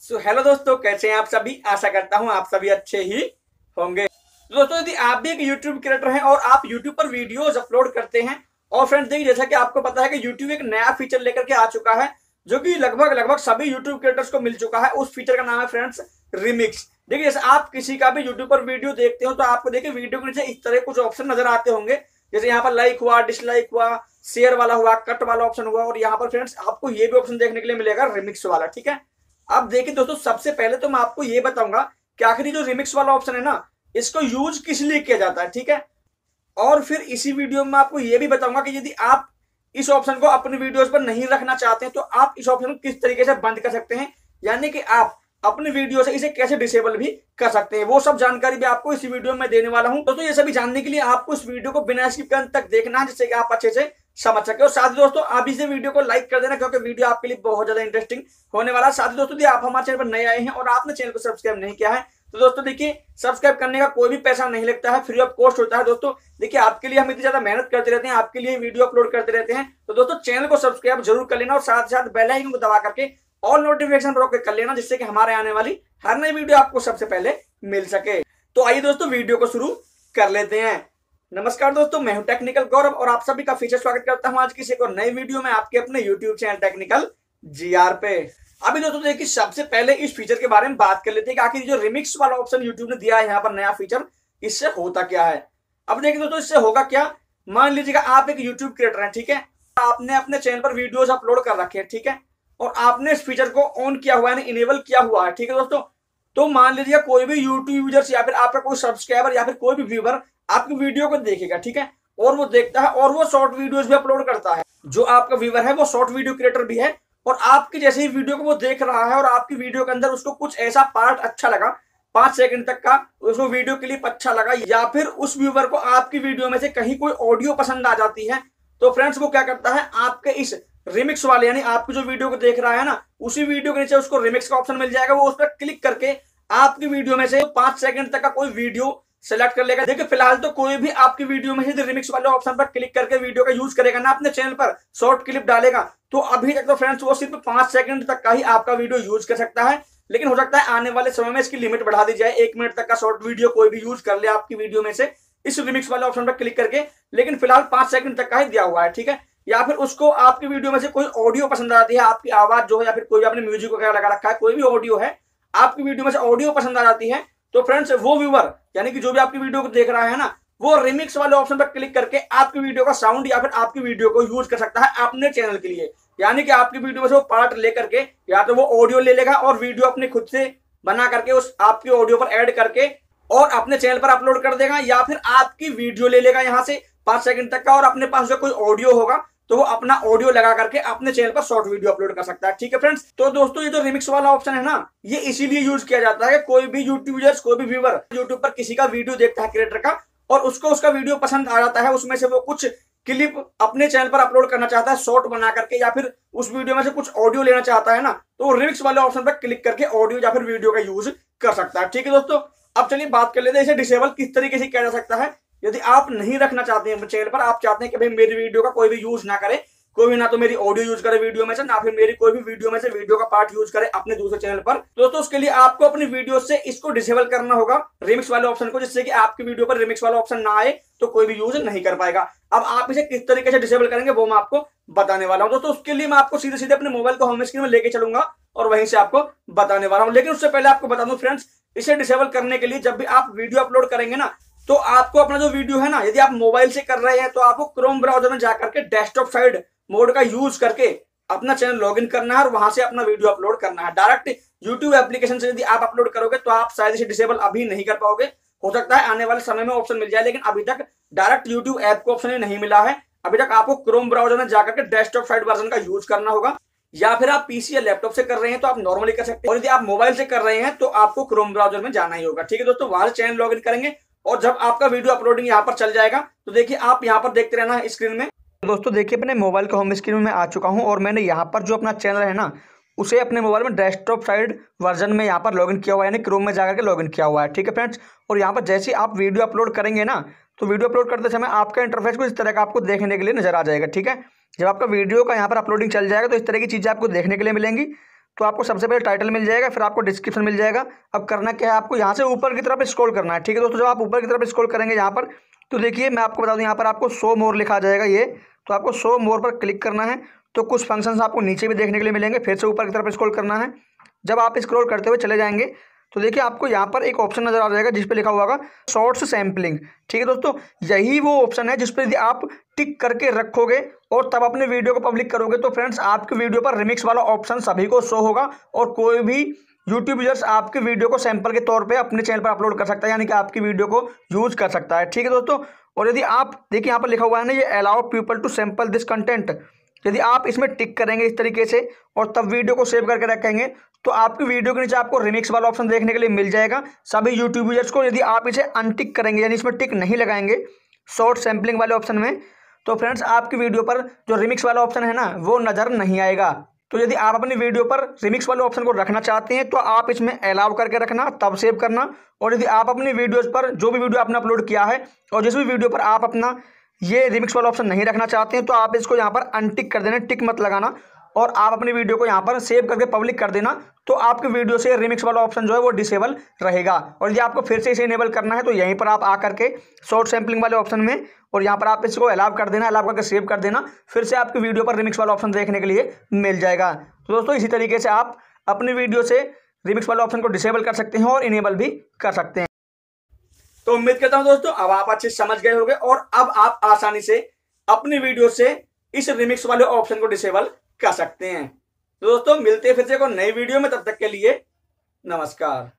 Hello दोस्तों, कैसे हैं आप सभी। आशा करता हूं आप सभी अच्छे ही होंगे। दोस्तों, यदि आप भी एक यूट्यूब क्रिएटर हैं और आप यूट्यूब पर वीडियोस अपलोड करते हैं और फ्रेंड्स देखिए, जैसा कि आपको पता है कि यूट्यूब एक नया फीचर लेकर के आ चुका है जो कि लगभग लगभग सभी यूट्यूब क्रिएटर्स को मिल चुका है। उस फीचर का नाम है फ्रेंड्स रिमिक्स। देखिए, जैसे आप किसी का भी यूट्यूब पर वीडियो देखते हो तो आपको देखिए वीडियो के नीचे इस तरह कुछ ऑप्शन नजर आते होंगे। जैसे यहाँ पर लाइक हुआ, डिसलाइक हुआ, शेयर वाला हुआ, कट वाला ऑप्शन हुआ, और यहाँ पर फ्रेंड्स आपको ये भी ऑप्शन देखने के लिए मिलेगा रिमिक्स वाला। ठीक है, अब देखिए दोस्तों, सबसे पहले तो मैं आपको ये बताऊंगा कि आखिर जो रिमिक्स वाला ऑप्शन है ना, इसको यूज किस लिए किया जाता है। ठीक है, और फिर इसी वीडियो में आपको ये भी बताऊंगा कि यदि आप इस ऑप्शन को अपने वीडियोस पर नहीं रखना चाहते हैं तो आप इस ऑप्शन को किस तरीके से बंद कर सकते हैं, यानी कि आप अपनी वीडियो से इसे कैसे डिसेबल भी कर सकते हैं। वो सब जानकारी भी आपको इस वीडियो में देने वाला हूं। दोस्तों, ये सभी जानने के लिए आपको इस वीडियो को बिना स्किप करने तक देखना है, जिससे कि आप अच्छे से समझ सके। और साथ ही दोस्तों, आप इस वीडियो को लाइक कर देना, क्योंकि वीडियो आपके लिए बहुत ज्यादा इंटरेस्टिंग होने वाला है। साथ ही दोस्तों, यदि आप हमारे चैनल पर नए आए हैं और आपने चैनल को सब्सक्राइब नहीं किया है तो दोस्तों देखिए, सब्सक्राइब करने का कोई भी पैसा नहीं लगता है, फ्री ऑफ कॉस्ट होता है। दोस्तों देखिए, आपके लिए हम इतनी ज्यादा मेहनत करते रहते हैं, आपके लिए वीडियो अपलोड करते रहते हैं, तो दोस्तों चैनल को सब्सक्राइब जरूर कर लेना और साथ साथ बेल आइकन को दबा करके ऑल नोटिफिकेशन पर ओके कर लेना, जिससे कि हमारे आने वाली हर नई वीडियो आपको सबसे पहले मिल सके। तो आइए दोस्तों, वीडियो को शुरू कर लेते हैं। नमस्कार दोस्तों, मैं हूं टेक्निकल गौरव और आप सभी का फिर से स्वागत करता हूं आज की एक और नई वीडियो में आपके अपने यूट्यूब चैनल टेक्निकल जीआर पे। अभी दोस्तों देखिए, सबसे पहले इस फीचर के बारे में बात कर लेते हैं कि आखिर जो रिमिक्स वाला ऑप्शन यूट्यूब ने दिया है यहाँ पर नया फीचर, इससे होता क्या है। अब देखिए दोस्तों, इससे होगा क्या। मान लीजिएगा आप एक यूट्यूब क्रिएटर हैं, ठीक है, आपने अपने चैनल पर वीडियोस अपलोड कर रखे हैं, ठीक है, और आपने इस फीचर को ऑन किया हुआ है, इनेबल किया हुआ है, ठीक है दोस्तों। तो मान लीजिए कोई भी यूट्यूब यूजर्स या फिर आपका कोई सब्सक्राइबर या फिर कोई भी व्यूअर आपकी वीडियो को देखेगा, ठीक है, और वो देखता है और वो शॉर्ट वीडियोस भी अपलोड करता है। जो आपका व्यूअर है वो शॉर्ट वीडियो क्रिएटर भी है, और आपकी जैसे ही वीडियो को वो देख रहा है और आपकी वीडियो के अंदर उसको कुछ ऐसा पार्ट अच्छा लगा, 5 सेकंड तक का उसको वीडियो क्लिप अच्छा लगा, या फिर उस व्यूअर को आपकी वीडियो में से कहीं कोई ऑडियो पसंद आ जाती है, तो फ्रेंड्स वो क्या करता है, आपके इस रिमिक्स वाले यानी आपकी जो वीडियो को देख रहा है ना, उसी वीडियो के नीचे उसको रिमिक्स का ऑप्शन मिल जाएगा। वो उस पर क्लिक करके आपकी वीडियो में से 5 सेकंड तक का कोई वीडियो सेलेक्ट कर लेगा। देखिए, फिलहाल तो कोई भी आपकी वीडियो में से रिमिक्स वाले ऑप्शन पर क्लिक करके वीडियो का यूज करेगा ना, अपने चैनल पर शॉर्ट क्लिप डालेगा, तो अभी तक तो फ्रेंड्स वो सिर्फ 5 सेकंड तक का ही आपका वीडियो यूज कर सकता है। लेकिन हो सकता है आने वाले समय में इसकी लिमिट बढ़ा दी जाए, 1 मिनट तक का शॉर्ट वीडियो कोई भी यूज कर ले आपकी वीडियो में से इस रिमिक्स वाले ऑप्शन पर क्लिक करके। लेकिन फिलहाल 5 सेकंड तक का ही दिया हुआ है, ठीक है। या फिर उसको आपकी वीडियो में से कोई ऑडियो पसंद आती है, आपकी आवाज जो है या फिर कोई आपने म्यूजिक वगैरह लगा रखा है, कोई भी ऑडियो है, आपकी वीडियो में से ऑडियो पसंद आ जाती है, तो फ्रेंड्स वो व्यूअर यानी कि जो भी आपकी वीडियो को देख रहा है ना, वो रिमिक्स वाले ऑप्शन पर क्लिक करके आपकी वीडियो का साउंड या फिर आपकी वीडियो को यूज कर सकता है अपने चैनल के लिए। यानी कि आपकी वीडियो में से वो पार्ट लेकर के या तो वो ऑडियो ले लेगा और वीडियो अपने खुद से बना करके उस आपकी ऑडियो पर ऐड करके और अपने चैनल पर अपलोड कर देगा, या फिर आपकी वीडियो ले लेगा यहाँ से 5 सेकंड तक का और अपने पास जो कोई ऑडियो होगा तो वो अपना ऑडियो लगा करके अपने चैनल पर शॉर्ट वीडियो अपलोड कर सकता है, ठीक है फ्रेंड्स। तो दोस्तों, ये जो रिमिक्स वाला ऑप्शन है ना, ये इसीलिए यूज किया जाता है कि कोई भी यूट्यूब यूजर्स, कोई भी व्यूअर यूट्यूब पर किसी का वीडियो देखता है क्रिएटर का, और उसको उसका वीडियो पसंद आ जाता है, उसमें से वो कुछ क्लिप अपने चैनल पर अपलोड करना चाहता है शॉर्ट बना करके, या फिर उस वीडियो में से कुछ ऑडियो लेना चाहता है ना, तो वो रिमिक्स वाले ऑप्शन पर क्लिक करके ऑडियो या फिर वीडियो का यूज कर सकता है, ठीक है दोस्तों। अब चलिए बात कर लेते हैं इसे डिसेबल किस तरीके से किया जा सकता है। यदि आप नहीं रखना चाहते हैं चैनल पर, आप चाहते हैं कि भाई मेरी वीडियो का कोई भी यूज ना करे, कोई भी ना तो मेरी ऑडियो यूज करे वीडियो में से, ना फिर मेरी कोई भी वीडियो में से वीडियो का पार्ट यूज करे अपने दूसरे चैनल पर, दोस्तों उसके लिए आपको अपनी वीडियो से इसको डिसेबल करना होगा, रिमिक्स वाले ऑप्शन को, जिससे कि आपकी वीडियो पर रिमिक्स वाला ऑप्शन ना आए तो कोई भी यूज नहीं कर पाएगा। अब आप इसे किस तरीके से डिसेबल करेंगे वो मैं आपको बताने वाला हूं दोस्तों। उसके लिए मैं आपको सीधे सीधे अपने मोबाइल को होम स्क्रीन में लेके चलूंगा और वहीं से आपको बताने वाला हूं। लेकिन उससे पहले आपको बता दूं फ्रेंड्स, इसे डिसेबल करने के लिए जब भी आप वीडियो अपलोड करेंगे ना, तो आपको अपना जो वीडियो है ना, यदि आप मोबाइल से कर रहे हैं तो आपको क्रोम ब्राउजर में जाकर के डेस्कटॉप साइड मोड का यूज करके अपना चैनल लॉगिन करना है और वहां से अपना वीडियो अपलोड करना है। डायरेक्ट यूट्यूब एप्लीकेशन से यदि आप अपलोड करोगे तो आप शायद इसे डिसेबल अभी नहीं कर पाओगे, हो सकता है आने वाले समय में ऑप्शन मिल जाए, लेकिन अभी तक डायरेक्ट यूट्यूब ऐप को ऑप्शन नहीं मिला है। अभी तक आपको क्रोम ब्राउजर में जाकर के डेस्कटॉप साइड वर्जन का यूज करना होगा, या फिर आप पीसी या लैपटॉप से कर रहे हैं तो आप नॉर्मली कर सकते हैं, और यदि आप मोबाइल से कर रहे हैं तो आपको क्रोम ब्राउजर में जाना ही होगा, ठीक है दोस्तों। वहां से चैनल लॉगिन करेंगे और जब आपका वीडियो अपलोडिंग यहाँ पर चल जाएगा तो देखिए आप यहाँ पर देखते रहना स्क्रीन में। दोस्तों देखिए, अपने मोबाइल के होम स्क्रीन में मैं आ चुका हूं और मैंने यहाँ पर जो अपना चैनल है ना, उसे अपने मोबाइल में डेस्कटॉप साइड वर्जन में यहाँ पर लॉगिन किया हुआ है, यानी क्रोम में जाकर के लॉगिन किया हुआ है, ठीक है फ्रेंड्स। और यहाँ पर जैसे आप वीडियो अपलोड करेंगे ना, तो वीडियो अपलोड करते समय आपका इंटरफेस कुछ इस तरह का आपको देखने के लिए नजर आ जाएगा, ठीक है। जब आपका वीडियो का यहाँ पर अपलोडिंग चल जाएगा तो इस तरह की चीज़ें आपको देखने के लिए मिलेंगी। तो आपको सबसे पहले टाइटल मिल जाएगा, फिर आपको डिस्क्रिप्शन मिल जाएगा। अब करना क्या है, आपको यहाँ से ऊपर की तरफ स्क्रॉल करना है। ठीक है दोस्तों, जब आप ऊपर की तरफ स्क्रॉल करेंगे यहाँ पर, तो देखिए मैं आपको बता दूँ, यहाँ पर आपको शो मोर लिखा जाएगा ये, तो आपको शो मोर पर क्लिक करना है। तो कुछ फंक्शंस आपको नीचे भी देखने के लिए मिलेंगे, फिर से ऊपर की तरफ स्क्रॉल करना है। जब आप स्क्रॉल करते हुए चले जाएंगे तो देखिए आपको यहाँ पर एक ऑप्शन नजर आ जाएगा जिस पे लिखा हुआ होगा शॉर्ट्स सैम्पलिंग। ठीक है दोस्तों, यही वो ऑप्शन है जिस पे यदि आप टिक करके रखोगे और तब अपने वीडियो को पब्लिक करोगे तो फ्रेंड्स आपके वीडियो पर रिमिक्स वाला ऑप्शन सभी को शो होगा और कोई भी यूट्यूब यूजर्स आपके वीडियो को सैंपल के तौर पे अपने चैनल पर अपलोड कर सकता है, यानी कि आपकी वीडियो को यूज कर सकता है। ठीक है दोस्तों, और यदि आप देखिए यहाँ पर लिखा हुआ है ना, ये allow people to sample this content, यदि आप इसमें टिक करेंगे इस तरीके से और तब वीडियो को सेव करके रखेंगे तो आपकी वीडियो के नीचे आपको रिमिक्स वाला ऑप्शन देखने के लिए मिल जाएगा सभी यूट्यूब यूजर्स को। यदि आप इसे अनटिक करेंगे यानी इसमें टिक नहीं लगाएंगे शॉर्ट सैम्पलिंग वाले ऑप्शन में, तो फ्रेंड्स आपकी वीडियो पर जो रिमिक्स वाला ऑप्शन है ना वो नज़र नहीं आएगा। तो यदि आप अपनी वीडियो पर रिमिक्स वाले ऑप्शन को रखना चाहते हैं तो आप इसमें अलाउ करके रखना, तब सेव करना। और यदि आप अपनी वीडियोज़ पर जो भी वीडियो आपने अपलोड किया है और जिस भी वीडियो पर आप अपना ये रिमिक्स वाला ऑप्शन नहीं रखना चाहते हैं तो आप इसको यहाँ पर अनटिक कर देना, टिक मत लगाना, और आप अपनी वीडियो को यहाँ पर सेव करके पब्लिक कर देना। तो आपकी वीडियो से रिमिक्स वाला ऑप्शन जो है वो डिसेबल रहेगा। और यदि आपको फिर से इसे इनेबल करना है तो यहीं पर आप आकर के शॉर्ट सैम्पलिंग वाले ऑप्शन में और यहाँ पर आप इसको अलाउ कर देना, अलाउ करके सेव कर देना, फिर से आपकी वीडियो पर रिमिक्स वाला ऑप्शन देखने के लिए मिल जाएगा। तो दोस्तों इसी तरीके से आप अपनी वीडियो से रिमिक्स वाले ऑप्शन को डिसेबल कर सकते हैं और इनेबल भी कर सकते हैं। तो उम्मीद करता हूं दोस्तों अब आप अच्छे समझ गए होंगे और अब आप आसानी से अपनी वीडियो से इस रिमिक्स वाले ऑप्शन को डिसेबल कर सकते हैं। तो दोस्तों मिलते हैं फिर से कोई नई वीडियो में, तब तक के लिए नमस्कार।